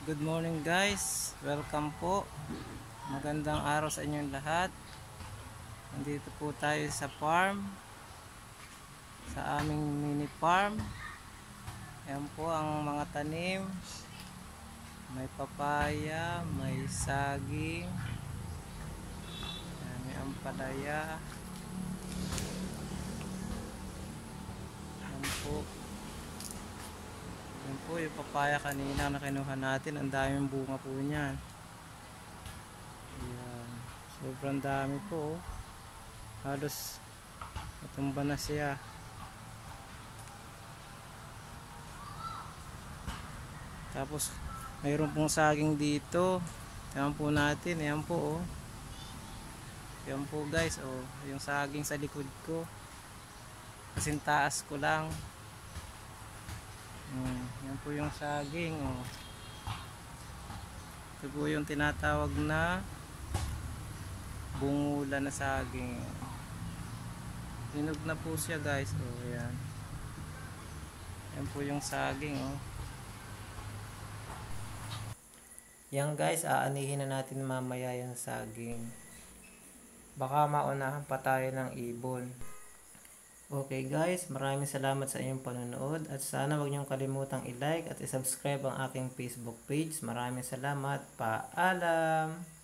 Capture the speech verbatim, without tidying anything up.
Good morning guys, welcome po. Magandang araw sa inyong lahat. Nandito po tayo sa farm, sa aming mini farm. Ayan po ang mga tanim. May papaya, may saging, ayan, may ampalaya. Ayan po. Ayan po yung papaya kanina na kinuha natin. Ang daming bunga po niyan. Ayan. Sobrang dami po. Oh. Halos matumba na siya. Tapos mayroon pong saging dito. Ayan po natin. Ayan po. Oh. Ayan po guys. Oh. Yung saging sa likod ko. Kasing taas ko lang. Hmm, yan po yung saging. Oh. Ito po yung tinatawag na bungula na saging. Hinog na po siya guys. Oh, yan. Yan po yung saging. Oh. Yan guys, aanihin na natin mamaya yung saging. Baka maunahan pa tayo ng ibon. Okay guys, maraming salamat sa inyong panonood at sana wag niyong kalimutang i-like at i-subscribe ang aking Facebook page. Maraming salamat. Paalam!